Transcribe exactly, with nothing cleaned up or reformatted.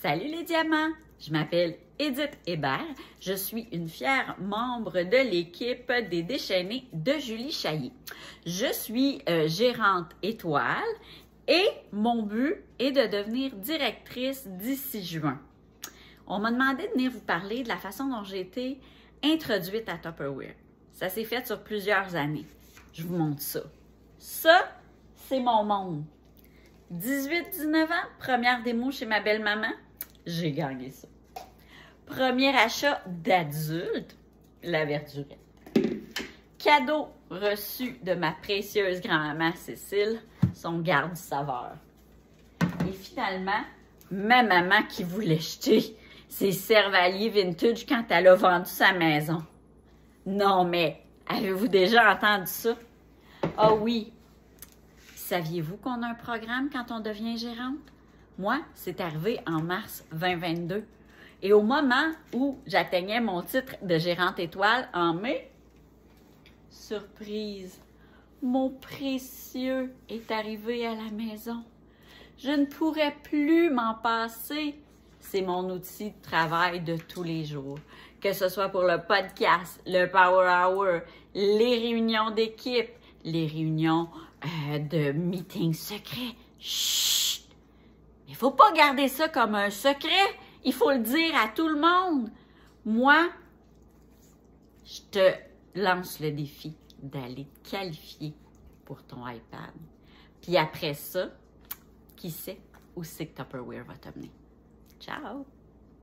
Salut les diamants! Je m'appelle Edith Hébert. Je suis une fière membre de l'équipe des déchaînés de Julie Chaillé. Je suis euh, gérante étoile et mon but est de devenir directrice d'ici juin. On m'a demandé de venir vous parler de la façon dont j'ai été introduite à Tupperware. Ça s'est fait sur plusieurs années. Je vous montre ça. Ça, c'est mon monde. dix-huit dix-neuf ans, première démo chez ma belle-maman, j'ai gagné ça. Premier achat d'adulte, la verdurette. Cadeau reçu de ma précieuse grand-maman Cécile, son garde-saveur. Et finalement, ma maman qui voulait jeter ses Servalier vintage quand elle a vendu sa maison. Non, mais avez-vous déjà entendu ça? Ah oui! Saviez-vous qu'on a un programme quand on devient gérante? Moi, c'est arrivé en mars vingt vingt-deux. Et au moment où j'atteignais mon titre de gérante étoile en mai, surprise, mon précieux est arrivé à la maison. Je ne pourrais plus m'en passer. C'est mon outil de travail de tous les jours. Que ce soit pour le podcast, le Power Hour, les réunions d'équipe, les réunions euh, de meetings secrets. Chut! Il ne faut pas garder ça comme un secret. Il faut le dire à tout le monde. Moi, je te lance le défi d'aller te qualifier pour ton iPad. Puis après ça, qui sait où c'est que Tupperware va t'amener. Ciao!